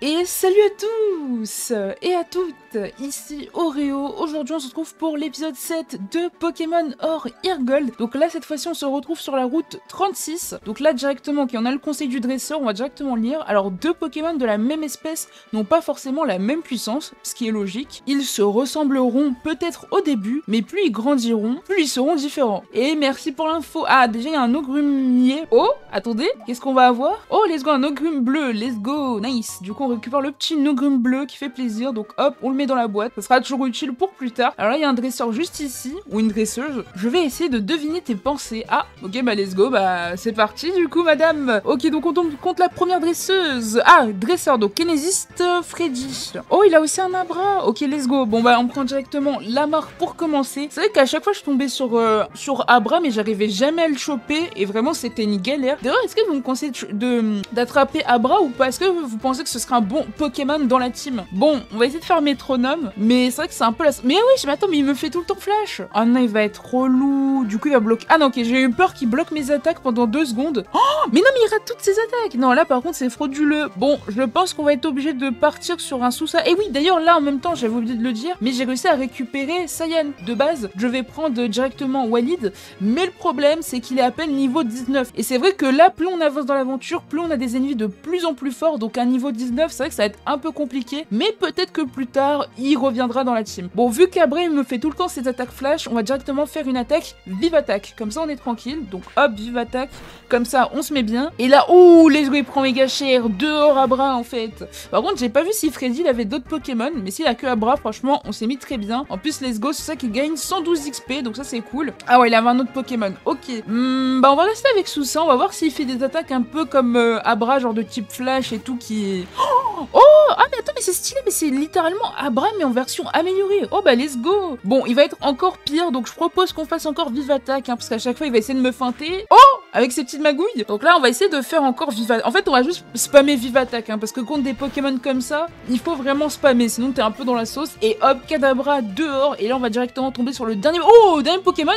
Et salut à tous et à toutes, ici Oreo. Aujourd'hui on se retrouve pour l'épisode 7 de Pokémon Or Eargold. Donc là cette fois-ci on se retrouve sur la route 36. Donc là directement, on a le conseil du dresseur, on va directement lire. Alors deux Pokémon de la même espèce n'ont pas forcément la même puissance, ce qui est logique. Ils se ressembleront peut-être au début, mais plus ils grandiront, plus ils seront différents. Et merci pour l'info. Ah déjà il y a un ogrumier. Oh, attendez, qu'est-ce qu'on va avoir? Oh let's go, un ogrume bleu, let's go, nice. Du coup on récupère le petit ogrume bleu qui fait plaisir, donc hop, on le met dans la boîte, ça sera toujours utile pour plus tard. Alors là il y a un dresseur juste ici, ou une dresseuse. Je vais essayer de deviner tes pensées. Ah, ok, bah let's go, bah c'est parti du coup madame. Ok, donc on tombe contre la première dresseuse. Ah, dresseur, donc kinésiste Freddy. Oh, il a aussi un Abra. Ok, let's go. Bon bah on prend directement Lamar pour commencer. C'est vrai qu'à chaque fois je tombais sur Abra, mais j'arrivais jamais à le choper, et vraiment c'était une galère. D'ailleurs, est-ce que vous me conseillez d'attraper Abra ou pas? Est-ce que vous pensez que ce sera un bon Pokémon dans la team? Bon, on va essayer de faire Métronome, mais c'est vrai que c'est un peu la... Mais oui, mais attends, mais il me fait tout le temps flash. Ah non, il va être relou. Du coup, il va bloquer... Ah non, ok, j'ai eu peur qu'il bloque mes attaques pendant 2 secondes. Oh, mais non, mais il rate toutes ses attaques. Non, là, par contre, c'est frauduleux. Bon, je pense qu'on va être obligé de partir sur un sous-ça. Et oui, d'ailleurs, là, en même temps, j'avais oublié de le dire, mais j'ai réussi à récupérer Saiyan. De base, je vais prendre directement Walid, mais le problème, c'est qu'il est à peine niveau 19. Et c'est vrai que là, plus on avance dans l'aventure, plus on a des ennemis de plus en plus forts, donc un niveau 19, c'est vrai que ça va être un peu compliqué, mais peut-être que plus tard, il reviendra dans la team. Bon, vu qu'Abré me fait tout le temps ses attaques flash, on va directement faire une attaque vive attaque. Comme ça, on est tranquille. Donc hop, vive attaque. Comme ça, on se met bien. Et là, ouh, let's go, il prend méga cher. Dehors Abra, en fait. Par contre, j'ai pas vu si Freddy il avait d'autres Pokémon, mais s'il a que Abra, franchement, on s'est mis très bien. En plus, let's go, c'est ça qui gagne 112 XP, donc ça, c'est cool. Ah ouais, il avait un autre Pokémon. Ok. Bah, on va rester avec Sousa. On va voir s'il fait des attaques un peu comme Abra, genre de type flash et tout, qui est... Oh, ah mais attends, mais c'est stylé, mais c'est littéralement Abra mais en version améliorée. Oh bah let's go. Bon, il va être encore pire, donc je propose qu'on fasse encore vive attaque, hein, parce qu'à chaque fois il va essayer de me feinter. Oh, avec ses petites magouilles. Donc là on va essayer de faire encore vive attaque. En fait on va juste spammer vive attaque, hein, parce que contre des Pokémon comme ça, il faut vraiment spammer, sinon t'es un peu dans la sauce. Et hop, Kadabra dehors, et là on va directement tomber sur le dernier... Oh, dernier Pokémon,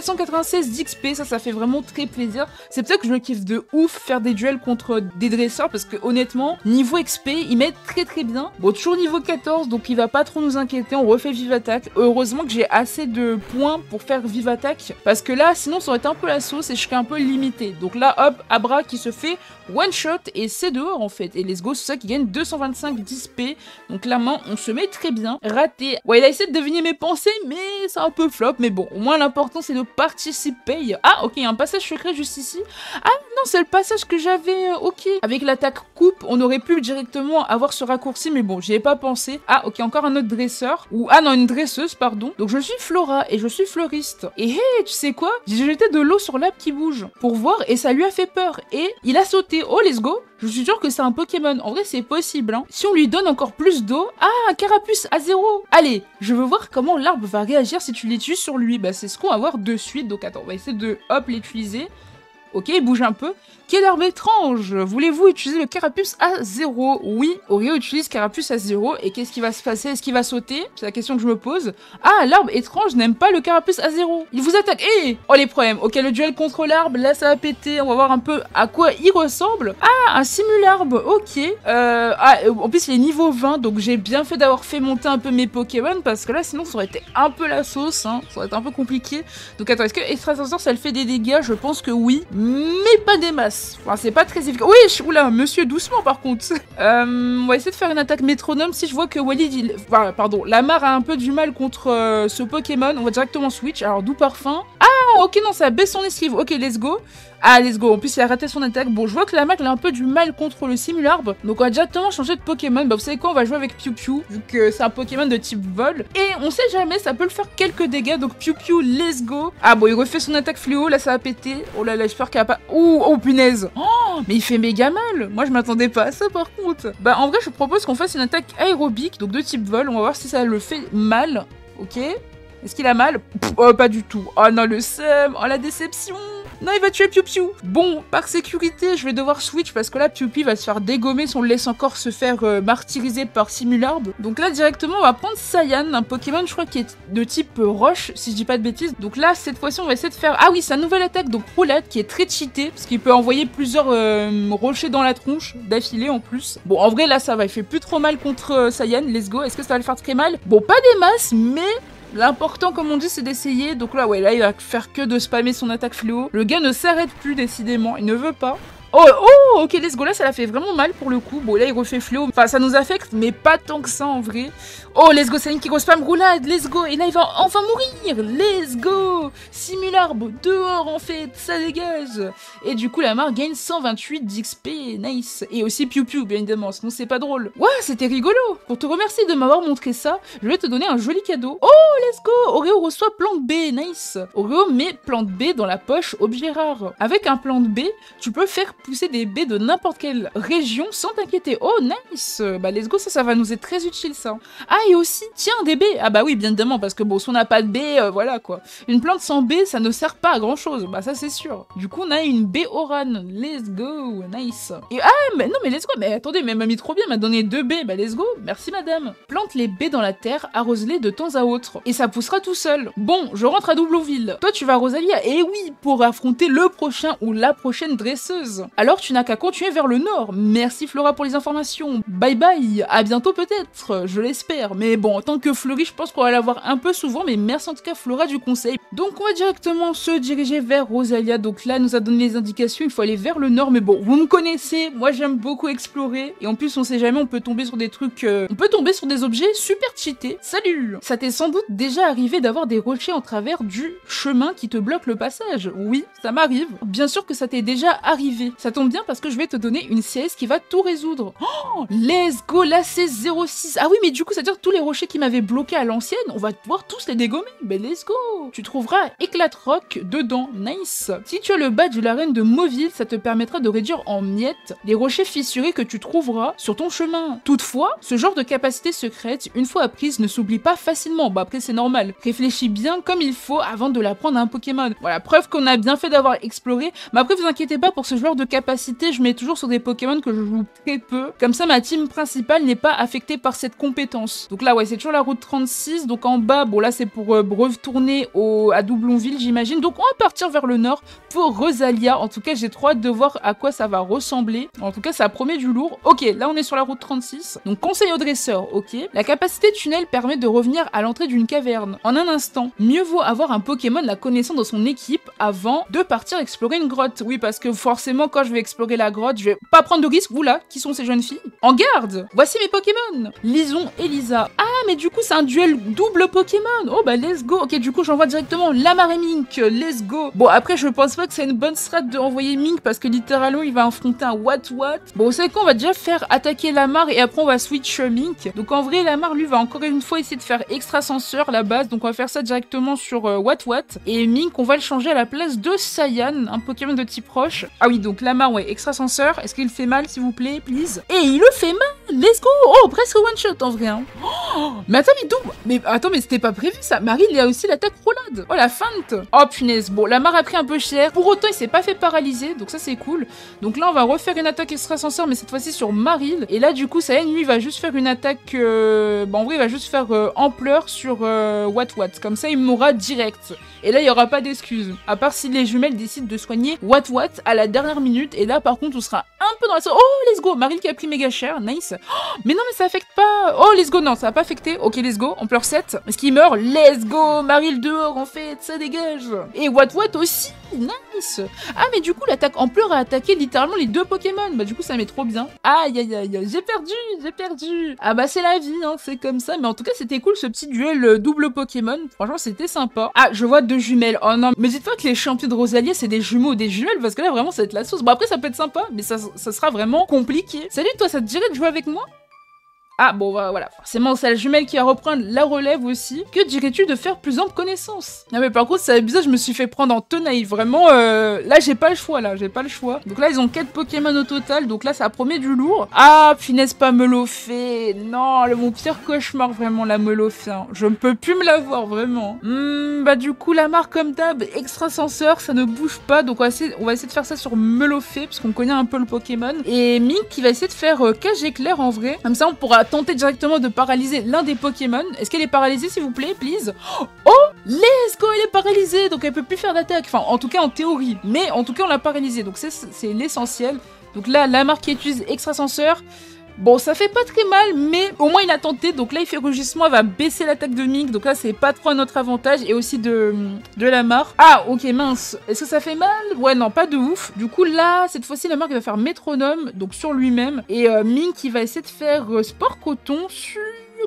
496 d'XP, ça fait vraiment très plaisir. C'est pour ça que je le kiffe de ouf, faire des duels contre des dresseurs, parce que honnêtement, niveau XP, il met très bien. Bon, toujours niveau 14, donc il va pas trop nous inquiéter, on refait vive attaque. Heureusement que j'ai assez de points pour faire vive attaque, parce que là, sinon ça aurait été un peu la sauce et je serais un peu limité. Donc là, hop, Abra qui se fait one shot et c'est dehors en fait. Et let's go, c'est ça qui gagne 225 d'XP. Donc là, on se met très bien. Raté. Ouais, il a essayé de deviner mes pensées, mais c'est un peu flop. Mais bon, au moins l'important c'est de participer. Ah, ok, il y a un passage secret juste ici. Ah non, c'est le passage que j'avais, ok. Avec l'attaque coupe, on aurait pu directement avoir ce raccourci, mais bon, j'y ai pas pensé. Ah, ok, encore un autre dresseur. Ou, ah non, une dresseuse, pardon. Donc je suis Flora et je suis fleuriste. Et hey, tu sais quoi? J'ai jeté de l'eau sur l'arbre qui bouge pour voir et ça lui a fait peur. Et il a sauté. Oh, let's go. Je suis sûre que c'est un Pokémon. En vrai, c'est possible, hein. Si on lui donne encore plus d'eau... Ah, un carapuce à 0. Allez, je veux voir comment l'arbre va réagir si tu l'utilises sur lui. Bah, c'est ce qu'on va voir de suite. Donc attends, on va essayer de, hop, l'utiliser. Ok, il bouge un peu. Quel arbre étrange! Voulez-vous utiliser le carapuce à 0? Oui, Oreo utilise carapuce à 0. Et qu'est-ce qui va se passer? Est-ce qu'il va sauter? C'est la question que je me pose. Ah, l'arbre étrange n'aime pas le carapuce à 0. Il vous attaque. Eh! Oh, les problèmes. Ok, le duel contre l'arbre, là, ça va péter. On va voir un peu à quoi il ressemble. Ah, un simularbre. Ok. En plus, il est niveau 20, donc j'ai bien fait d'avoir fait monter un peu mes Pokémon, parce que là, sinon, ça aurait été un peu la sauce, hein. Ça aurait été un peu compliqué. Donc, attends, est-ce que Extrasensor, ça le fait des dégâts? Je pense que oui. Mais pas des masses. Enfin, c'est pas très efficace. Oui, oula, monsieur, doucement par contre. On va essayer de faire une attaque métronome. Si je vois que Walid, enfin, pardon, Lamar a un peu du mal contre ce Pokémon, on va directement switch. Alors, doux parfum. Ah, ok, non, ça baisse son esquive. Ok, let's go. Ah, let's go. En plus, il a raté son attaque. Bon, je vois que Lamar, il a un peu du mal contre le simularbre. Donc, on va directement changer de Pokémon. Bah, vous savez quoi, on va jouer avec Piu Piu, vu que c'est un Pokémon de type vol. Et on sait jamais, ça peut le faire quelques dégâts. Donc, Piu Piu, let's go. Ah, bon, il refait son attaque fléau. Là, ça va péter. Oh là là, j'espère qu'il a pas... Oh, punaise. Oh, mais il fait méga mal. Moi, je m'attendais pas à ça, par contre. Bah, en vrai, je propose qu'on fasse une attaque aérobique, donc de type vol. On va voir si ça le fait mal. Ok. Est-ce qu'il a mal? Oh, pas du tout. Oh non, le seum. Oh, la déception. Non, il va tuer Piu Piu. Bon, par sécurité, je vais devoir switch parce que là, Piu Piu va se faire dégommer si on le laisse encore se faire martyriser par Simularbe. Donc là, directement, on va prendre Saiyan, un Pokémon, je crois, qui est de type roche, si je dis pas de bêtises. Donc là, cette fois-ci, on va essayer de faire... Ah oui, sa nouvelle attaque, donc Roulade, qui est très cheatée, parce qu'il peut envoyer plusieurs rochers dans la tronche, d'affilée en plus. Bon, en vrai, là, ça va, il fait plus trop mal contre Saiyan, let's go. Est-ce que ça va le faire très mal? Bon, pas des masses, mais... L'important, comme on dit, c'est d'essayer. Donc là, ouais, là, il va faire que de spammer son attaque fléau. Le gars ne s'arrête plus, décidément. Il ne veut pas. Oh, oh, ok, let's go, là, ça l'a fait vraiment mal pour le coup. Bon, là, il refait fléau. Enfin, ça nous affecte, mais pas tant que ça, en vrai. Oh, let's go, Saiyan qui spam Roulade, let's go. Et là, il va enfin mourir, let's go. Simularbe, dehors, en fait, ça dégage. Et du coup, la Mare gagne 128 d'XP, nice. Et aussi Piu Piu, bien évidemment, sinon c'est pas drôle. Ouais, c'était rigolo. Pour te remercier de m'avoir montré ça, je vais te donner un joli cadeau. Oh, let's go, Oreo reçoit plante B, nice. Oreo met plante B dans la poche objet rare. Avec un plante B, tu peux faire pousser des baies de n'importe quelle région sans t'inquiéter. Oh, nice. Bah, let's go, ça va nous être très utile, ça. Ah, et aussi, tiens, des baies. Ah bah oui, bien évidemment, parce que bon, si on n'a pas de baies, voilà, quoi. Une plante sans baies, ça ne sert pas à grand-chose. Bah, ça, c'est sûr. Du coup, on a une baie Oran. Let's go, nice. Et ah, mais non, mais let's go. Mais attendez, mais elle m'a mis trop bien, elle m'a donné 2 baies. Bah, let's go. Merci, madame. Plante les baies dans la terre, arrose-les de temps à autre. Et ça poussera tout seul. Bon, je rentre à Doublonville. Toi, tu vas à Rosalia. Et oui, pour affronter le prochain ou la prochaine dresseuse. Alors, tu n'as qu'à continuer vers le nord. Merci, Flora, pour les informations. Bye bye. À bientôt, peut-être. Je l'espère. Mais bon, en tant que Fleury, je pense qu'on va la voir un peu souvent. Mais merci en tout cas, Flora, du conseil. Donc, on va directement se diriger vers Rosalia. Donc là, elle nous a donné les indications. Il faut aller vers le nord. Mais bon, vous me connaissez. Moi, j'aime beaucoup explorer. Et en plus, on sait jamais, on peut tomber sur des trucs... On peut tomber sur des objets super cheatés. Salut! Ça t'est sans doute déjà arrivé d'avoir des rochers en travers du chemin qui te bloque le passage. Oui, ça m'arrive. Bien sûr que ça t'est déjà arrivé. Ça tombe bien parce que je vais te donner une CS qui va tout résoudre. Oh, let's go, la C06. Ah oui, mais du coup, c'est-à-dire tous les rochers qui m'avaient bloqué à l'ancienne, on va pouvoir tous les dégommer. Ben let's go. Tu trouveras éclate rock dedans. Nice. Si tu as le badge de l'arène de Mauville, ça te permettra de réduire en miettes les rochers fissurés que tu trouveras sur ton chemin. Toutefois, ce genre de capacité secrète, une fois apprise, ne s'oublie pas facilement. Bah après, c'est normal. Réfléchis bien comme il faut avant de la prendre à un Pokémon. Voilà, preuve qu'on a bien fait d'avoir exploré. Mais après, vous inquiétez pas, pour ce genre de capacité, je mets toujours sur des Pokémon que je joue très peu. Comme ça, ma team principale n'est pas affectée par cette compétence. Donc là, ouais, c'est toujours la route 36. Donc en bas, bon là, c'est pour retourner à Doublonville, j'imagine. Donc on va partir vers le nord pour Rosalia. En tout cas, j'ai trop hâte de voir à quoi ça va ressembler. En tout cas, ça promet du lourd. Ok, là, on est sur la route 36. Donc conseil au dresseur, ok. La capacité tunnel permet de revenir à l'entrée d'une caverne en un instant. Mieux vaut avoir un Pokémon la connaissant dans son équipe avant de partir explorer une grotte. Oui, parce que forcément, quand je vais explorer la grotte, je vais pas prendre de risque. Vous là, qui sont ces jeunes filles? En garde! Voici mes Pokémon! Lison et Lisa. Ah, mais du coup, c'est un duel double Pokémon! Oh bah, let's go! Ok, du coup, j'envoie directement Lamar et Mink. Let's go! Bon, après, je pense pas que c'est une bonne strat de envoyer Mink parce que littéralement, il va affronter un What. Bon, vous savez quoi? On va déjà faire attaquer Lamar et après, on va switch Mink. Donc, en vrai, Lamar, lui, va encore une fois essayer de faire extrasenseur à la base. Donc, on va faire ça directement sur What. Et Mink, on va le changer à la place de Saiyan, un Pokémon de type roche. Ah oui, donc Lamar, ouais, extrasenseur. Est-ce qu'il fait mal, s'il vous plaît, please? Et il le fait mal! Let's go! Oh, presque one shot en vrai, hein. Oh, mais attends, mais double! Mais attends, mais c'était pas prévu ça! Marie, il y a aussi l'attaque roulade! Oh, la feinte! Oh, punaise! Bon, Lamar a pris un peu cher. Pour autant, il s'est pas fait paralyser, donc ça, c'est cool. Donc là, on va refaire une attaque extrasenseur, mais cette fois-ci sur Maril. Et là, du coup, Saiyan, lui, va juste faire une attaque... Bon, en vrai, il va juste faire ampleur sur What. Comme ça, il mourra direct. Et là, il n'y aura pas d'excuses. À part si les jumelles décident de soigner What à la dernière minute. Et là, par contre, on sera un peu dans la... Oh, let's go! Maril qui a pris méga cher. Nice. Oh, mais non, mais ça affecte pas. Oh, let's go. Non, ça va pas affecté. Ok, let's go. On pleure 7. Est-ce qu'il meurt? Let's go! Maril dehors, en fait. Ça dégage. Et What aussi. Nice. Ah, mais du coup, l'attaque ampleur a attaqué littéralement les 2 Pokémon. Bah, du coup, ça met trop bien. Aïe, aïe, aïe. J'ai perdu. Ah, bah, c'est la vie, hein. C'est comme ça. Mais en tout cas, c'était cool, ce petit duel double Pokémon. Franchement, c'était sympa. Ah, je vois 2 jumelles. Oh non. Mais dites pas que les champions de Rosalia, c'est des jumeaux ou des jumelles, parce que là, vraiment, ça va être la sauce. Bon, après, ça peut être sympa, mais ça sera vraiment compliqué. Salut, toi, ça te dirait de jouer avec moi? Ah bon bah voilà, forcément c'est la jumelle qui va reprendre la relève aussi. Que dirais-tu de faire plus ample connaissance? Non mais par contre c'est bizarre, je me suis fait prendre en tenaille, vraiment là j'ai pas le choix là, j'ai pas le choix. Donc là ils ont 4 Pokémon au total, donc là ça promet du lourd. Ah finesse pas Melofée, non mon pire cauchemar vraiment la Melofée, hein. Je ne peux plus me la voir vraiment. Bah du coup la marque comme d'hab, extrasenseur, ça ne bouge pas, donc on va essayer de faire ça sur Melofée, parce qu'on connaît un peu le Pokémon. Et Mink qui va essayer de faire cage éclair en vrai, comme ça on pourra tenter directement de paralyser l'un des Pokémon. Est-ce qu'elle est paralysée s'il vous plaît, please? Oh, let's go, elle est paralysée, donc elle peut plus faire d'attaque, enfin en tout cas en théorie, mais en tout cas on l'a paralysée, donc c'est l'essentiel. Donc là la marque qui utilise extrasenseur, bon, ça fait pas très mal, mais au moins il a tenté. Donc là, il fait rugissement, elle va baisser l'attaque de Mink. Donc là, c'est pas trop à notre avantage. Et aussi de Lamar. Ah, ok, mince. Est-ce que ça fait mal? Ouais, non, pas de ouf. Du coup, là, cette fois-ci, Lamar, il va faire métronome, donc sur lui-même. Et Mink, il va essayer de faire sport coton sur...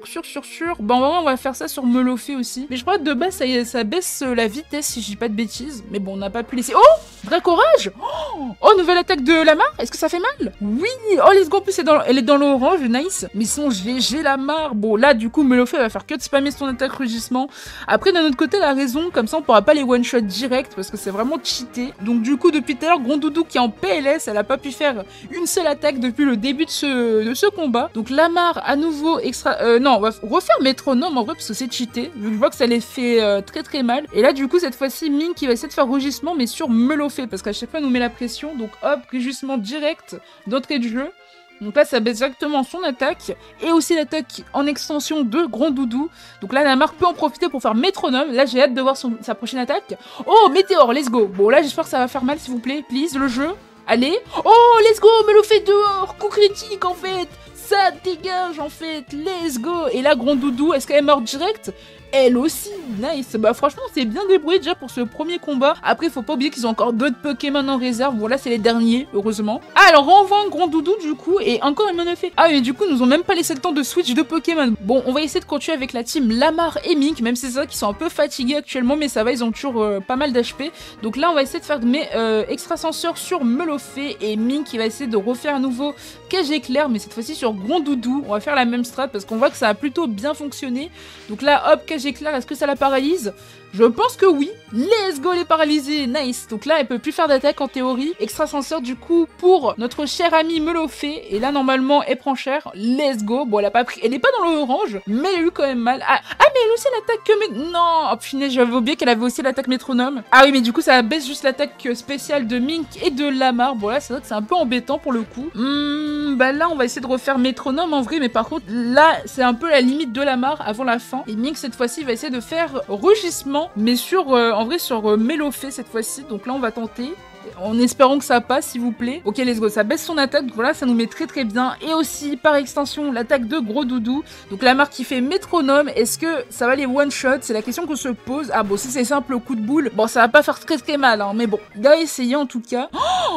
Bon, vraiment, on va faire ça sur Melofée aussi. Mais je crois que de base, ça baisse la vitesse, si je dis pas de bêtises. Mais bon, on n'a pas pu laisser... Oh, Dracorage. Oh, nouvelle attaque de Lamar. Est-ce que ça fait mal? Oui. Oh, let's go. En plus, elle est dans l'orange, nice. Mais son GG Lamar. Bon, là, du coup, Melofée va faire que de spammer son attaque rugissement. Après, d'un autre côté, elle a raison. Comme ça, on pourra pas les one-shot direct parce que c'est vraiment cheaté. Donc, du coup, depuis tout à l'heure, Grondoudou qui est en PLS, elle a pas pu faire une seule attaque depuis le début de ce combat. Donc, Lamar, à nouveau, non, on va refaire métronome en vrai parce que c'est cheaté. Je vois que ça les fait très très mal. Et là, du coup, cette fois-ci, Mink qui va essayer de faire rugissement, mais sur Melofée parce qu'à chaque fois, elle nous met la pression. Donc, hop, rugissement direct d'entrée de jeu. Donc là, ça baisse directement son attaque et aussi l'attaque en extension de Grondoudou. Donc là, la marque peut en profiter pour faire métronome. Là, j'ai hâte de voir sa prochaine attaque. Oh, Météore, let's go. Bon, là, j'espère que ça va faire mal, s'il vous plaît. Please, le jeu. Allez. Oh, let's go, Melofée dehors. Coup critique, en fait. Ça dégage en fait, let's go. Et là Grondoudou, est-ce qu'elle est morte direct? Elle aussi, nice. Bah franchement c'est bien débrouillé déjà pour ce premier combat. Après faut pas oublier qu'ils ont encore d'autres Pokémon en réserve. Bon là c'est les derniers, heureusement. Ah alors on renvoie un Grondoudou du coup et encore une Melofée. Ah mais du coup ils nous ont même pas laissé le temps de switch de Pokémon. Bon on va essayer de continuer avec la team Lamar et Mink, même si c'est ça qu'ils sont un peu fatigués actuellement, mais ça va, ils ont toujours pas mal d'HP. Donc là on va essayer de faire extrasenseur sur Melofée et Mink qui va essayer de refaire à nouveau cage éclair, mais cette fois-ci sur Grondoudou. On va faire la même strat parce qu'on voit que ça a plutôt bien fonctionné. Donc là hop, cage éclair, est-ce que ça la paralyse? Je pense que oui. Let's go, elle est paralysée, nice. Donc là, elle peut plus faire d'attaque en théorie. Extrasenseur du coup pour notre chère amie Melofée. Et là, normalement, elle prend cher. Let's go. Bon, elle a pas pris... Elle est pas dans l'orange, mais elle a eu quand même mal. Ah, mais elle a aussi l'attaque que... Non, oh punaise, j'avais oublié qu'elle avait aussi l'attaque métronome. Ah oui, mais du coup, ça baisse juste l'attaque spéciale de Mink et de Lamar. Bon là, c'est vrai que c'est un peu embêtant pour le coup. Bah là, on va essayer de refaire métronome en vrai, mais par contre, là, c'est un peu la limite de Lamar avant la fin. Et Mink, cette fois-ci, va essayer de faire rugissement, mais sur, en vrai, sur Melofée cette fois-ci. Donc là, on va tenter. En espérant que ça passe, s'il vous plaît. Ok, let's go. Ça baisse son attaque. Donc voilà, ça nous met très très bien. Et aussi, par extension, l'attaque de Grondoudou. Donc la marque qui fait métronome. Est-ce que ça va les one-shot? C'est la question qu'on se pose. Ah bon, si c'est simple, coup de boule. Bon, ça va pas faire très très mal, hein. Mais bon, il a essayé en tout cas.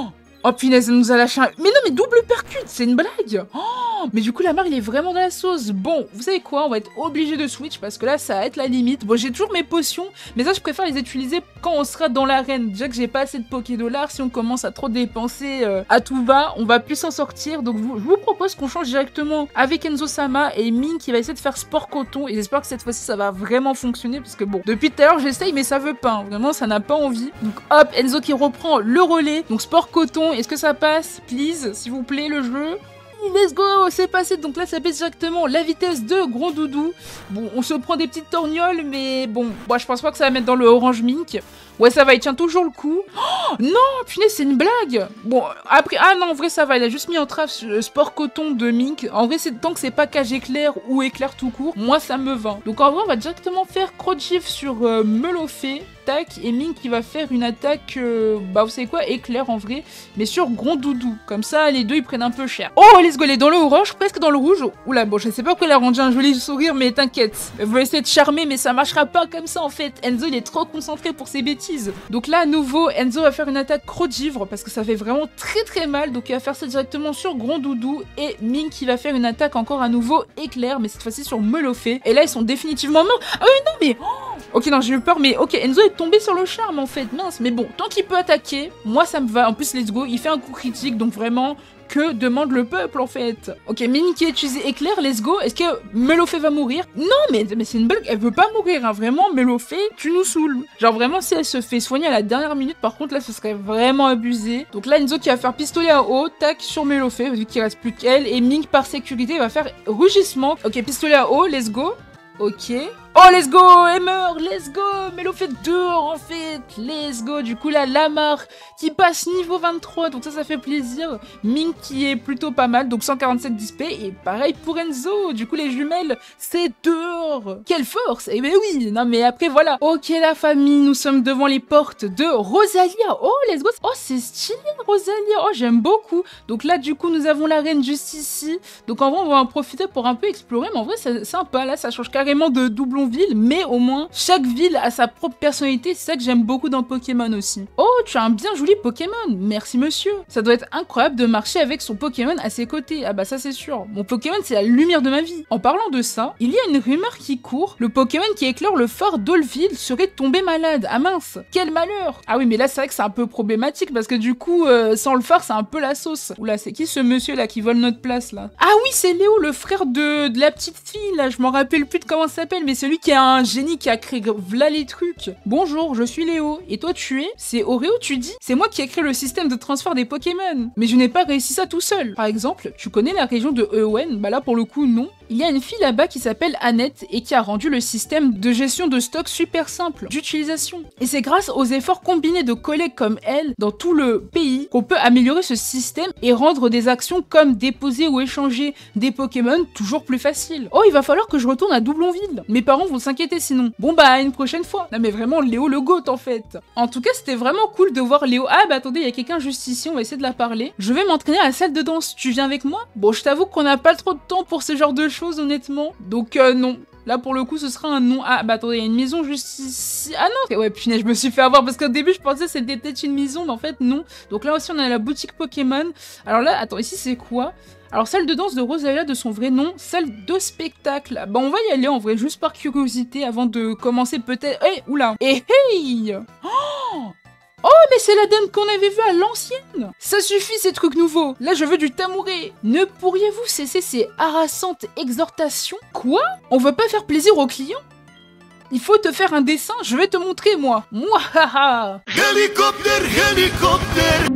Oh punaise, elle nous a lâché un... Mais non, mais double percute, c'est une blague. Oh, mais du coup, la marque, il est vraiment dans la sauce. Bon, vous savez quoi, on va être obligé de switch parce que là, ça va être la limite. Bon, j'ai toujours mes potions, mais ça, je préfère les utiliser quand on sera dans l'arène. Déjà que j'ai pas assez de Pokédollars, si on commence à trop dépenser à tout va, on va plus s'en sortir. Donc, je vous propose qu'on change directement avec Enzo-sama et Mink qui va essayer de faire sport coton. Et j'espère que cette fois-ci, ça va vraiment fonctionner parce que bon, depuis tout à l'heure, j'essaye, mais ça veut pas. Hein. Vraiment, ça n'a pas envie. Donc, hop, Enzo qui reprend le relais. Donc, sport coton. Est-ce que ça passe, please, s'il vous plaît, le jeu? Let's go, c'est passé. Donc là, ça baisse directement la vitesse de Grondoudou. Bon, on se prend des petites torgnoles, mais bon, moi, je pense pas que ça va mettre dans le orange Mink. Ouais, ça va, il tient toujours le coup. Oh, non, punaise, c'est une blague. Bon, après, ah non, en vrai, ça va. Il a juste mis en trave sport coton de Mink. En vrai, tant que c'est pas cage éclair ou éclair tout court, moi, ça me va. Donc en vrai, on va directement faire Crotchif sur Melofée. Tac, et Mink qui va faire une attaque, bah vous savez quoi, éclair en vrai, mais sur Grondoudou. Comme ça, les deux, ils prennent un peu cher. Oh, let's go, elle est dans le orange, presque dans le rouge. Oula, bon, je sais pas pourquoi elle a rendu un joli sourire, mais t'inquiète. Elle va essayer de charmer, mais ça marchera pas comme ça, en fait. Enzo, il est trop concentré pour ses bêtises. Donc là, à nouveau, Enzo va faire une attaque crocgivre, parce que ça fait vraiment très très mal. Donc il va faire ça directement sur Grondoudou, et Mink qui va faire une attaque encore à nouveau éclair, mais cette fois-ci sur Melofée. Et là, ils sont définitivement morts. Ah oui, non, mais... Oh, ok, non, j'ai eu peur, mais ok, Enzo est tombé sur le charme en fait, mince, mais bon, tant qu'il peut attaquer, moi ça me va. En plus, let's go, il fait un coup critique, donc vraiment que demande le peuple en fait. Ok, Ming qui a utilisé éclair, let's go. Est-ce que Melofée va mourir? Non, mais c'est une blague, elle veut pas mourir, hein. Vraiment, Melofée, tu nous saoules. Genre vraiment, si elle se fait soigner à la dernière minute, par contre, là, ce serait vraiment abusé. Donc là, Enzo qui va faire pistolet à eau, tac, sur Melofée, vu qu'il reste plus qu'elle. Et Ming, par sécurité, va faire rugissement. Ok, pistolet à eau, let's go. Ok. Oh, let's go, elle meurt, let's go, Melofée dehors en fait, let's go. Du coup, là, Lamar qui passe niveau 23, donc ça fait plaisir. Ming qui est plutôt pas mal, donc 147 d'XP, et pareil pour Enzo. Du coup, les jumelles, c'est dehors. Quelle force. Eh ben oui, non mais après, voilà. Ok, la famille, nous sommes devant les portes de Rosalia. Oh, let's go. Oh, c'est stylé, Rosalia. Oh, j'aime beaucoup. Donc là, du coup, nous avons la reine juste ici. Donc en vrai, on va en profiter pour un peu explorer, mais en vrai, c'est sympa. Là, ça change carrément de doublon ville, mais au moins chaque ville a sa propre personnalité, c'est ça que j'aime beaucoup dans Pokémon aussi. Oh, tu as un bien joli Pokémon, merci monsieur. Ça doit être incroyable de marcher avec son Pokémon à ses côtés, ah bah ça c'est sûr. Mon Pokémon c'est la lumière de ma vie. En parlant de ça, il y a une rumeur qui court, le Pokémon qui éclaire le phare d'Olville serait tombé malade. Ah mince, quel malheur. Ah oui mais là c'est vrai que c'est un peu problématique parce que du coup, sans le phare c'est un peu la sauce. Oula, c'est qui ce monsieur là qui vole notre place là? Ah oui c'est Léo, le frère de la petite fille là, je m'en rappelle plus de comment ça s'appelle, mais celui qui est un génie qui a créé v'là les trucs. Bonjour, je suis Léo. Et toi, tu es? C'est Oreo, tu dis? C'est moi qui ai créé le système de transfert des Pokémon. Mais je n'ai pas réussi ça tout seul. Par exemple, tu connais la région de Ewen? Bah là, pour le coup, non. Il y a une fille là-bas qui s'appelle Annette et qui a rendu le système de gestion de stock super simple d'utilisation. Et c'est grâce aux efforts combinés de collègues comme elle dans tout le pays qu'on peut améliorer ce système et rendre des actions comme déposer ou échanger des Pokémon toujours plus faciles. Oh, il va falloir que je retourne à Doublonville. Mes parents vont s'inquiéter sinon. Bon bah, à une prochaine fois. Non mais vraiment, Léo le GOAT en fait. En tout cas, c'était vraiment cool de voir Léo. Ah bah attendez, il y a quelqu'un juste ici, on va essayer de la parler. Je vais m'entraîner à la salle de danse. Tu viens avec moi? Bon, je t'avoue qu'on n'a pas trop de temps pour ce genre de choses honnêtement, donc non. Là pour le coup ce sera un non. Ah bah attendez, il y a une maison juste ici. Ah non. Ouais punaise, je me suis fait avoir parce qu'au début je pensais que c'était peut-être une maison, mais en fait non. Donc là aussi on a la boutique Pokémon. Alors là, attends, ici c'est quoi? Alors salle de danse de Rosalia de son vrai nom, salle de spectacle. Bah on va y aller en vrai, juste par curiosité avant de commencer peut-être. Eh, oula. Eh hey. Oh, mais c'est la dame qu'on avait vue à l'ancienne. Ça suffit ces trucs nouveaux. Là, je veux du tamouré. Ne pourriez-vous cesser ces harassantes exhortations? Quoi? On veut pas faire plaisir aux clients? Il faut te faire un dessin, je vais te montrer, moi. Mouahaha. Hélicoptère, hélicoptère.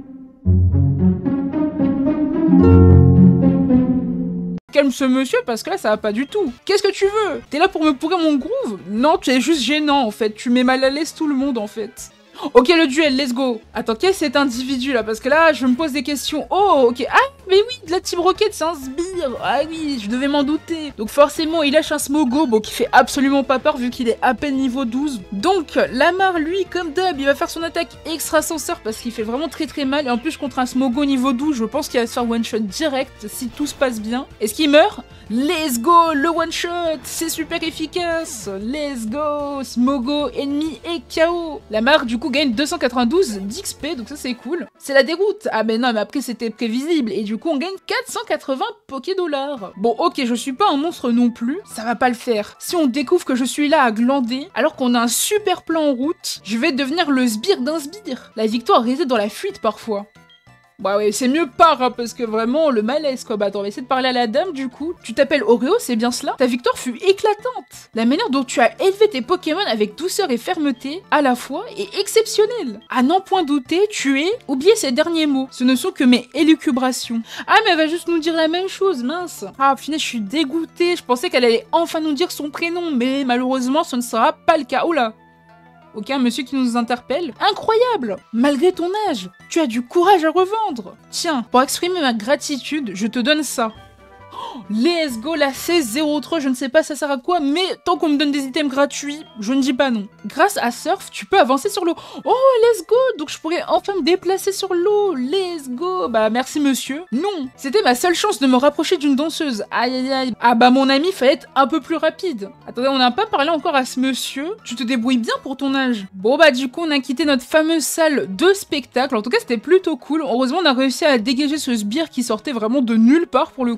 Calme ce monsieur parce que là ça va pas du tout. Qu'est-ce que tu veux? T'es là pour me pourrir mon groove? Non, tu es juste gênant en fait. Tu mets mal à l'aise tout le monde en fait. Ok, le duel, let's go. Attends, quel est cet individu là? Parce que là, je me pose des questions. Oh, ok. Ah, mais oui, de la Team Rocket, c'est un sbire. Ah oui, je devais m'en douter. Donc forcément, il lâche un Smogo, bon, qui fait absolument pas peur vu qu'il est à peine niveau 12. Donc, Lamar, lui, comme d'hab, il va faire son attaque extra-senseur parce qu'il fait vraiment très très mal. Et en plus, contre un Smogo niveau 12, je pense qu'il va se faire one-shot direct si tout se passe bien. Est-ce qu'il meurt? Let's go, le one-shot, c'est super efficace. Let's go, Smogo, ennemi et KO. Lamar, du coup, gagne 292 d'XP, donc ça c'est cool. C'est la déroute. Ah mais non, mais après c'était prévisible. Et du coup, on gagne 480 Poké-dollars. Bon, ok, je suis pas un monstre non plus. Ça va pas le faire. Si on découvre que je suis là à glander, alors qu'on a un super plan en route, je vais devenir le sbire d'un sbire. La victoire réside dans la fuite parfois. Bah ouais, c'est mieux pas, hein, parce que vraiment, le malaise, quoi. Bah attends, on va essayer de parler à la dame, du coup. Tu t'appelles Oreo, c'est bien cela? Ta victoire fut éclatante. La manière dont tu as élevé tes Pokémon avec douceur et fermeté, à la fois, est exceptionnelle. À n'en point douter, tu es... Oubliez ces derniers mots. Ce ne sont que mes élucubrations. Ah, mais elle va juste nous dire la même chose, mince. Ah, finalement, je suis dégoûtée. Je pensais qu'elle allait enfin nous dire son prénom, mais malheureusement, ce ne sera pas le cas. Oula. Ok, un monsieur qui nous interpelle. Incroyable! Malgré ton âge, tu as du courage à revendre. Tiens, pour exprimer ma gratitude, je te donne ça. Oh, let's go, la 1603, je ne sais pas ça sert à quoi, mais tant qu'on me donne des items gratuits, je ne dis pas non. Grâce à Surf, tu peux avancer sur l'eau. Oh, let's go! Donc je pourrais enfin me déplacer sur l'eau. Let's go! Bah merci monsieur. Non, c'était ma seule chance de me rapprocher d'une danseuse. Aïe aïe aïe. Ah bah mon ami, fallait être un peu plus rapide. Attendez, on n'a pas parlé encore à ce monsieur. Tu te débrouilles bien pour ton âge. Bon bah du coup, on a quitté notre fameuse salle de spectacle. En tout cas, c'était plutôt cool. Heureusement, on a réussi à dégager ce sbire qui sortait vraiment de nulle part pour le coup.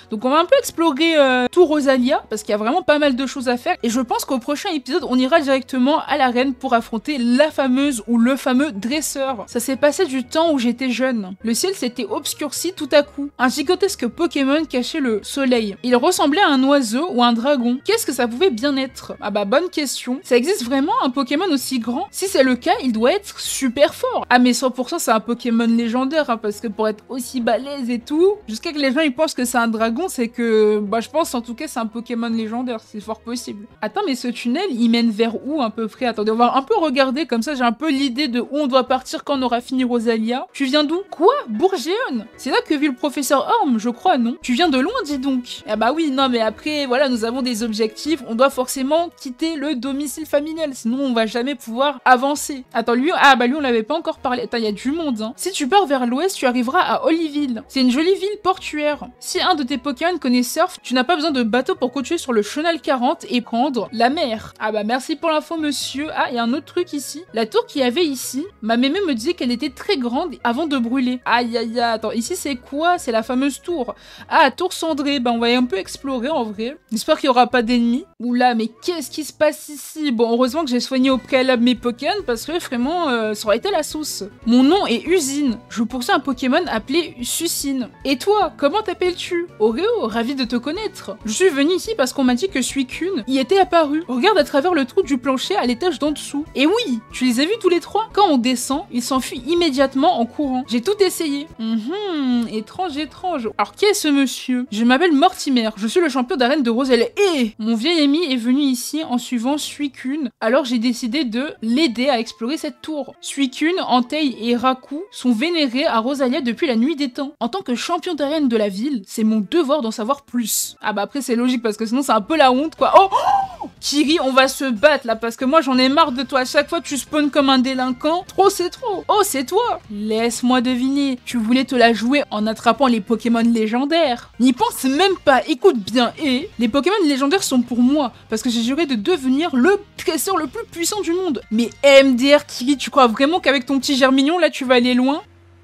Donc on va un peu explorer tout Rosalia, parce qu'il y a vraiment pas mal de choses à faire. Et je pense qu'au prochain épisode, on ira directement à l'arène pour affronter la fameuse ou le fameux dresseur. Ça s'est passé du temps où j'étais jeune. Le ciel s'était obscurci tout à coup. Un gigantesque Pokémon cachait le soleil. Il ressemblait à un oiseau ou un dragon. Qu'est-ce que ça pouvait bien être? Ah bah bonne question. Ça existe vraiment un Pokémon aussi grand? Si c'est le cas, il doit être super fort. Ah mais 100% c'est un Pokémon légendaire, hein, parce que pour être aussi balèze et tout, jusqu'à que les gens ils pensent que c'est un dragon, c'est que, bah je pense en tout cas c'est un Pokémon légendaire, c'est fort possible. Attends, mais ce tunnel il mène vers où à peu près? Attendez, on va un peu regarder, comme ça j'ai un peu l'idée de où on doit partir quand on aura fini Rosalia. Tu viens d'où? Quoi? Bourgéon? C'est là que vit le professeur Orm, je crois, non? Tu viens de loin, dis donc. Ah bah oui, non mais après, voilà, nous avons des objectifs, on doit forcément quitter le domicile familial, sinon on va jamais pouvoir avancer. Attends, lui, ah bah lui on l'avait pas encore parlé. Attends, il y a du monde, hein. Si tu pars vers l'ouest, tu arriveras à Oliville. C'est une jolie ville portuaire. Si un de tes Pokémon connaît surf, tu n'as pas besoin de bateau pour continuer sur le chenal 40 et prendre la mer. Ah bah merci pour l'info, monsieur. Ah, il y a un autre truc ici. La tour qu'il y avait ici, ma mémé me disait qu'elle était très grande avant de brûler. Aïe aïe aïe, attends, ici c'est quoi? C'est la fameuse tour. Ah, tour cendrée, bah on va un peu explorer en vrai. J'espère qu'il n'y aura pas d'ennemis. Oula, mais qu'est-ce qui se passe ici? Bon, heureusement que j'ai soigné au préalable mes Pokémon parce que vraiment, ça aurait été la sauce. Mon nom est Usine. Je poursuis un Pokémon appelé Sucine. Et toi, comment t'appelles-tu? Oreo, ravi de te connaître. Je suis venu ici parce qu'on m'a dit que Suicune y était apparu. Regarde à travers le trou du plancher à l'étage d'en dessous. Et oui, tu les as vus tous les trois? Quand on descend, il s'enfuit immédiatement en courant. J'ai tout essayé. Étrange, étrange. Alors qui est ce monsieur? Je m'appelle Mortimer, je suis le champion d'arène de Rosalia. Et mon vieil ami est venu ici en suivant Suicune, alors j'ai décidé de l'aider à explorer cette tour. Suicune, Entei et Raku sont vénérés à Rosalia depuis la nuit des temps. En tant que champion d'arène de la ville, c'est mon devoir d'en savoir plus. Ah bah après c'est logique parce que sinon c'est un peu la honte quoi. Oh, Kiri, on va se battre là parce que moi j'en ai marre de toi. À chaque fois tu spawns comme un délinquant. Trop c'est trop. Oh c'est toi. Laisse-moi deviner. Tu voulais te la jouer en attrapant les Pokémon légendaires. N'y pense même pas. Écoute bien. Et les Pokémon légendaires sont pour moi parce que j'ai juré de devenir le dresseur le plus puissant du monde. Mais MDR Kiri, tu crois vraiment qu'avec ton petit germignon là tu vas aller loin?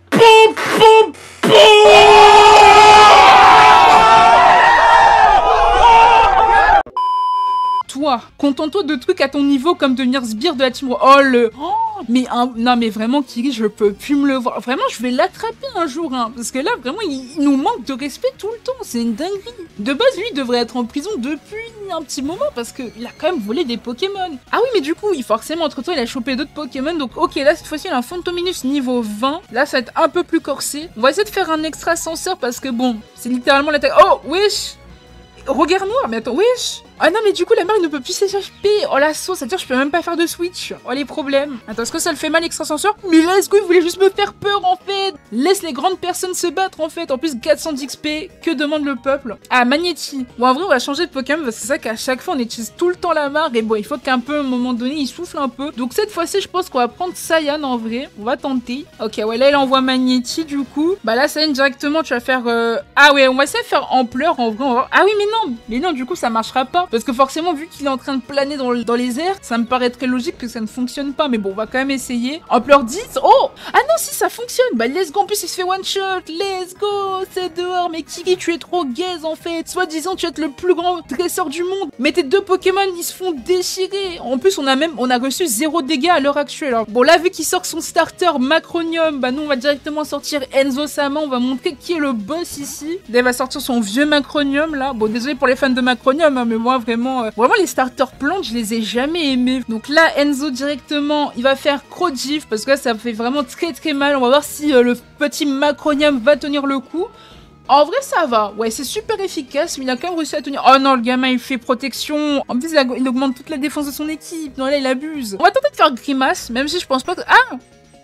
Toi, contente-toi de trucs à ton niveau comme devenir sbire de la team. Oh le... mais non mais vraiment Kiri, je peux plus me le voir. Vraiment, je vais l'attraper un jour, hein, parce que là vraiment il nous manque de respect tout le temps. C'est une dinguerie. De base, lui il devrait être en prison depuis un petit moment parce que il a quand même volé des Pokémon. Ah oui, mais du coup, forcément entre temps il a chopé d'autres Pokémon. Donc ok, là cette fois-ci il a un Fantominus niveau 20. Là ça va être un peu plus corsé. On va essayer de faire un extra ascenseur parce que bon, c'est littéralement l'attaque. Oh wesh. Regard noir, mais attends, wesh. Ah non mais du coup la mère il ne peut plus s'échapper. Oh la sauce, ça veut dire que je peux même pas faire de switch. Oh les problèmes. Attends, est-ce que ça le fait mal extrasenseur? Mais let's go, il voulait juste me faire peur en fait. Laisse les grandes personnes se battre en fait. En plus 400 d'XP, que demande le peuple? Ah Magnéti. Bon en vrai on va changer de Pokémon parce que c'est ça qu'à chaque fois on utilise tout le temps la marque. Et bon il faut qu'un peu à un moment donné il souffle un peu. Donc cette fois-ci je pense qu'on va prendre Saiyan en vrai. On va tenter. Ok ouais là il envoie Magnéti du coup. Bah là Saiyan directement tu vas faire... Ah ouais on va essayer de faire ampleur en vrai. On va voir. Ah oui mais non. Mais non du coup ça marchera pas. Parce que forcément, vu qu'il est en train de planer dans les airs, ça me paraît très logique que ça ne fonctionne pas. Mais bon, on va quand même essayer. Ampleur 10. Oh! Ah non, si ça fonctionne. Bah, let's go. En plus, il se fait one shot. Let's go. C'est dehors. Mais Kiri, tu es trop gaze en fait. Soit disant, tu es le plus grand dresseur du monde. Mais tes deux Pokémon, ils se font déchirer. En plus, on a reçu 0 dégâts à l'heure actuelle. Alors, bon, là, vu qu'il sort son starter Macronium, bah, nous, on va directement sortir Enzo Sama. On va montrer qui est le boss ici. Là, il va sortir son vieux Macronium là. Bon, désolé pour les fans de Macronium, hein, mais moi, vraiment les starters plantes, je les ai jamais aimés. Donc là, Enzo directement, il va faire Crojif parce que là, ça fait vraiment très très mal. On va voir si le petit Macronium va tenir le coup. En vrai, ça va. Ouais, c'est super efficace, mais il a quand même réussi à tenir. Oh non, le gamin, il fait protection. En plus, il augmente toute la défense de son équipe. Non, là, il abuse. On va tenter de faire Grimace, même si je pense pas que... Ah!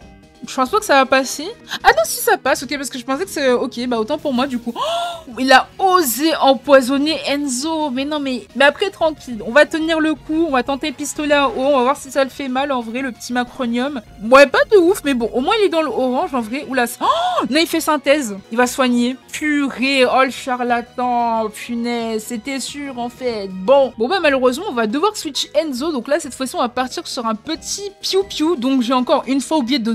Je pense pas que ça va passer. Ah non, si ça passe, ok, parce que je pensais que c'est... Ok, bah autant pour moi, du coup. Oh, il a osé empoisonner Enzo. Mais non, mais après, tranquille. On va tenir le coup, on va tenter pistolet à eau. On va voir si ça le fait mal, en vrai, le petit Macronium. Ouais, pas de ouf, mais bon, au moins, il est dans le orange, en vrai. Oula, oh non, il fait synthèse. Il va soigner. Purée, oh le charlatan. Punaise, c'était sûr, en fait. Bon, bah malheureusement, on va devoir switch Enzo. Donc là, cette fois-ci, on va partir sur un petit piou-piou. Donc j'ai encore une fois oublié de donner à son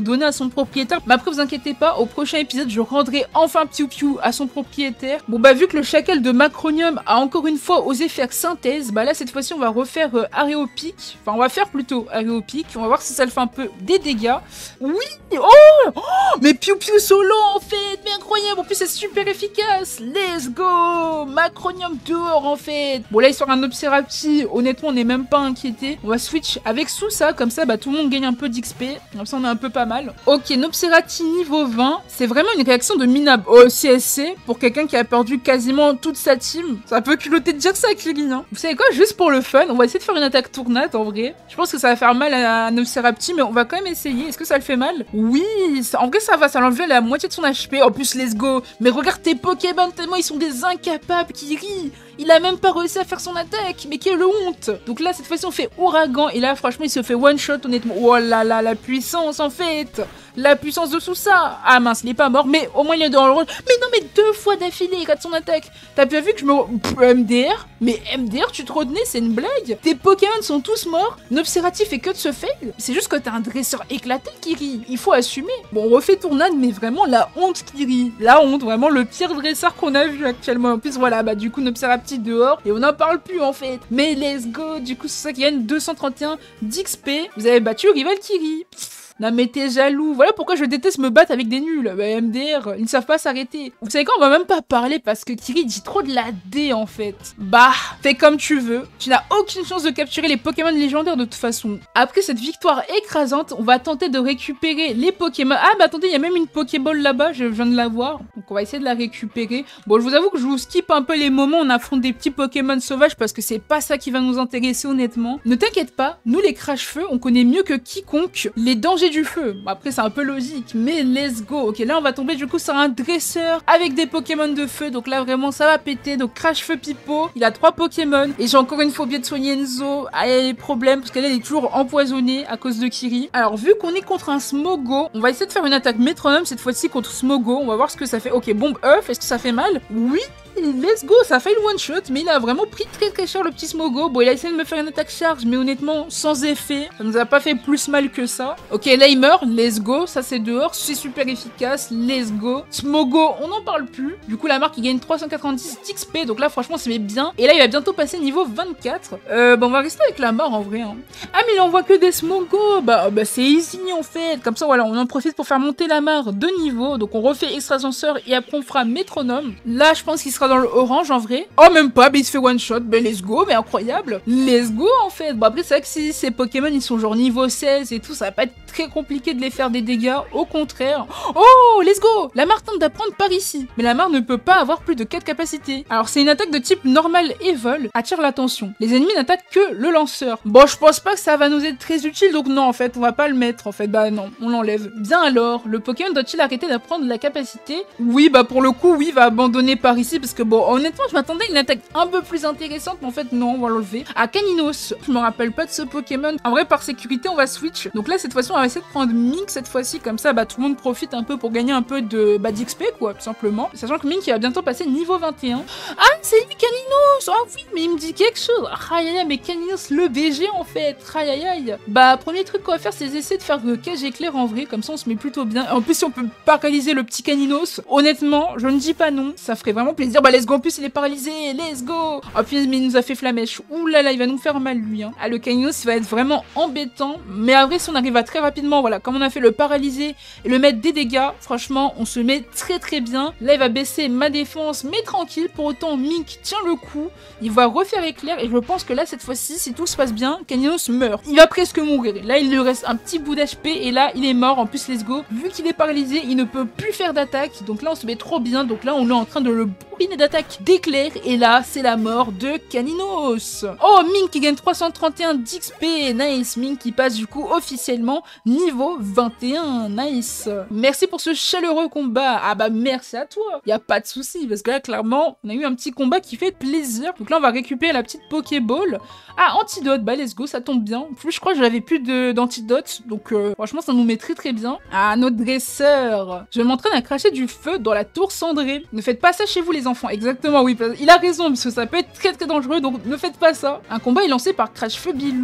son propriétaire. Mais après, vous inquiétez pas, au prochain épisode, je rendrai enfin Piu Piu à son propriétaire. Bon bah vu que le chacal de Macronium a encore une fois osé faire synthèse, bah là cette fois-ci on va refaire Aréopic. Enfin on va faire plutôt Aréopic. On va voir si ça le fait un peu des dégâts. Oui. Oh, mais Piu Piu solo en fait. Mais incroyable. En plus c'est super efficace. Let's go. Macronium dehors en fait. Bon là il sort un Obserapti. Honnêtement on n'est même pas inquiété. On va switch avec Sousa. Comme ça bah tout le monde gagne un peu d'XP. Comme ça on est un peu pas mal. Ok, Nopserati niveau 20. C'est vraiment une réaction de minable au CSC pour quelqu'un qui a perdu quasiment toute sa team. Ça peut culotter de dire ça, Kiri, hein. Vous savez quoi, juste pour le fun, on va essayer de faire une attaque tournate en vrai. Je pense que ça va faire mal à Nopserapti, mais on va quand même essayer. Est-ce que ça le fait mal? Oui, en vrai ça va, ça l'enlève la moitié de son HP. En plus, let's go. Mais regarde tes Pokémon, tellement ils sont des incapables, Kiri. Il a même pas réussi à faire son attaque, mais quelle honte! Donc là, cette fois-ci, on fait Ouragan, et là, franchement, il se fait one-shot, honnêtement. Oh là là, la puissance, en fait! La puissance de Sousa! Ah mince, il est pas mort, mais au moins, il est dans le rôle. Mais non, mais 2 fois d'affilée, il rate son attaque! T'as bien vu que je me... MDR? Mais MDR, tu te retenais, c'est une blague? Tes Pokémon sont tous morts, Nopserati fait que de se fail. C'est juste que t'as un dresseur éclaté, Kiri. Il faut assumer. Bon, on refait Tournade, mais vraiment, la honte, Kiri. La honte, vraiment, le pire dresseur qu'on a vu actuellement. En plus, voilà, bah du coup, Nopserati dehors et on n'en parle plus en fait. Mais let's go, du coup c'est ça qui gagne 231 d'XP. Vous avez battu rival Kiri. Non mais t'es jaloux, voilà pourquoi je déteste me battre avec des nuls. Bah MDR, ils ne savent pas s'arrêter. Vous savez quoi, on va même pas parler parce que Kiri dit trop de la D en fait. Bah, fais comme tu veux. Tu n'as aucune chance de capturer les Pokémon légendaires de toute façon. Après cette victoire écrasante, on va tenter de récupérer les Pokémon. Ah bah attendez, il y a même une Pokéball là-bas, je viens de la voir. Donc on va essayer de la récupérer. Bon, je vous avoue que je vous skip un peu les moments où on affronte des petits Pokémon sauvages parce que c'est pas ça qui va nous intéresser honnêtement. Ne t'inquiète pas, nous les Crash-Feu, on connaît mieux que quiconque les dangers du feu. Bon, après c'est un peu logique, mais let's go. Ok, là on va tomber du coup sur un dresseur avec des Pokémon de feu, donc là vraiment ça va péter. Donc Crash-Feu Pipo, il a 3 Pokémon et j'ai encore une fois oublié de soigner Enzo. Ah, il y a des problèmes parce qu'elle est toujours empoisonnée à cause de Kiri. Alors vu qu'on est contre un Smogo, on va essayer de faire une attaque métronome cette fois-ci contre Smogo. On va voir ce que ça fait. Ok, bombe œuf, est-ce que ça fait mal? Oui. Let's go, ça fait le one shot, mais il a vraiment pris très cher le petit Smogo. Bon, il a essayé de me faire une attaque charge, mais honnêtement, sans effet. Ça nous a pas fait plus mal que ça. Ok, là il meurt, let's go, ça c'est dehors, c'est super efficace, let's go. Smogo, on n'en parle plus. Du coup, la marque il gagne 390 d'XP, donc là franchement c'est bien. Et là il va bientôt passer niveau 24. Bon, on va rester avec la mort en vrai. Hein. Ah, mais il envoie que des Smogo, bah c'est easy en fait. Comme ça, voilà, on en profite pour faire monter la mare de niveau. Donc on refait extrasenseur et après on fera métronome. Là, je pense qu'il sera dans le orange en vrai. Oh même pas, mais il se fait one shot, ben let's go, mais incroyable. Let's go en fait. Bon après c'est vrai que si ces Pokémon ils sont genre niveau 16 et tout, ça va pas être très compliqué de les faire des dégâts, au contraire. Oh let's go. La mare tente d'apprendre par ici, mais la mare ne peut pas avoir plus de 4 capacités. Alors c'est une attaque de type normal et vol, attire l'attention. Les ennemis n'attaquent que le lanceur. Bon je pense pas que ça va nous être très utile, donc non en fait on va pas le mettre en fait, bah non, on l'enlève. Bien alors, le Pokémon doit-il arrêter d'apprendre la capacité? Oui bah pour le coup oui, il va abandonner par ici parce que bon honnêtement je m'attendais à une attaque un peu plus intéressante, mais en fait non, on va l'enlever. À Caninos, je me rappelle pas de ce Pokémon. En vrai par sécurité on va switch. Donc là cette fois-ci on va essayer de prendre Mink cette fois-ci, comme ça bah tout le monde profite un peu pour gagner un peu de d'XP quoi, tout simplement. Sachant que Mink il va bientôt passer niveau 21. Ah c'est lui Caninos. Ah oui mais il me dit quelque chose. Aïe aïe aïe, mais Caninos le BG en fait. Aïe aïe aïe. Bah premier truc qu'on va faire c'est essayer de faire le cage éclair en vrai, comme ça on se met plutôt bien. En plus si on peut paralyser le petit Caninos, honnêtement je ne dis pas non, ça ferait vraiment plaisir. Bah let's go, en plus il est paralysé, let's go. Oh puis mais il nous a fait flamèche. Ouh là là, il va nous faire mal lui. Hein. Ah le Caninos il va être vraiment embêtant, mais à vrai si on arrive à très rapidement, voilà, comme on a fait le paralyser et le mettre des dégâts, franchement on se met très bien. Là il va baisser ma défense, mais tranquille. Pour autant Mink tient le coup, il va refaire éclair et je pense que là cette fois-ci si tout se passe bien, Caninos meurt. Il va presque mourir. Là il lui reste un petit bout d'HP et là il est mort. En plus let's go, vu qu'il est paralysé il ne peut plus faire d'attaque, donc là on se met trop bien. Donc là on est en train de le bourriner d'attaque d'éclair et là c'est la mort de Caninos. Oh Mink qui gagne 331 d'XP, nice. Mink qui passe du coup officiellement niveau 21, nice. Merci pour ce chaleureux combat. Ah bah merci à toi, y a pas de souci parce que là clairement on a eu un petit combat qui fait plaisir. Donc là on va récupérer la petite Pokéball. Ah antidote, bah let's go, ça tombe bien. En plus je crois que j'avais plus d'antidote, donc franchement ça nous met très bien. Ah notre dresseur, je m'entraîne à cracher du feu dans la tour cendrée. Ne faites pas ça chez vous les enfants, exactement oui, il a raison parce que ça peut être très dangereux, donc ne faites pas ça. Un combat est lancé par Crash-Feu Bilou. Oh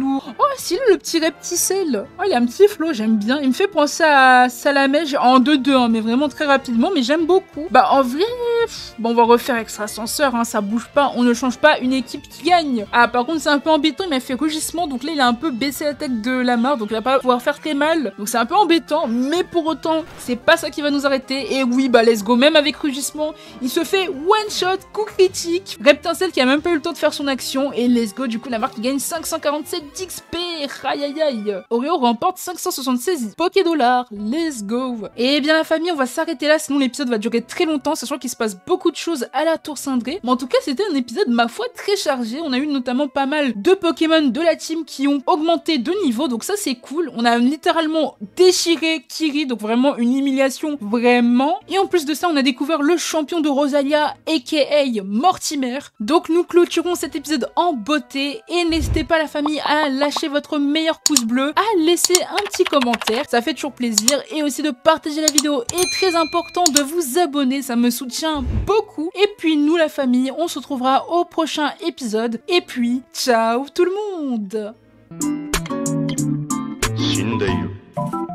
si le petit Repticel. Oh, il a un petit flow, j'aime bien. Il me fait penser à Salamèche en 2-2, hein, mais vraiment très rapidement, mais j'aime beaucoup. Bah, en vrai, bon, on va refaire extra ascenseur, hein, ça bouge pas, on ne change pas une équipe qui gagne. Ah, par contre, c'est un peu embêtant, il m'a fait rugissement, donc là, il a un peu baissé la tête de Lamar, donc il va pas pouvoir faire très mal. Donc c'est un peu embêtant, mais pour autant, c'est pas ça qui va nous arrêter. Et oui, bah, let's go, même avec rugissement, il se fait one shot, coup critique. Reptincelle qui a même pas eu le temps de faire son action, et let's go, du coup, Lamar qui gagne 547 d'XP. Aïe aïe aïe. Oreo remporte 576 Pokédollars. Let's go. Et bien la famille, on va s'arrêter là, sinon l'épisode va durer très longtemps, sachant qu'il se passe beaucoup de choses à la Tour Cindrée. Mais en tout cas, c'était un épisode, ma foi, très chargé. On a eu notamment pas mal de Pokémon de la team qui ont augmenté de niveau, donc ça c'est cool. On a littéralement déchiré Kiri, donc vraiment une humiliation, vraiment. Et en plus de ça, on a découvert le champion de Rosalia, aka Mortimer. Donc nous clôturons cet épisode en beauté, et n'hésitez pas la famille à lâcher votre meilleur pouce bleu, à laisser un petit commentaire, ça fait toujours plaisir, et aussi de partager la vidéo, et très important de vous abonner, ça me soutient beaucoup. Et puis nous la famille, on se retrouvera au prochain épisode, et puis ciao tout le monde. 死んでいる。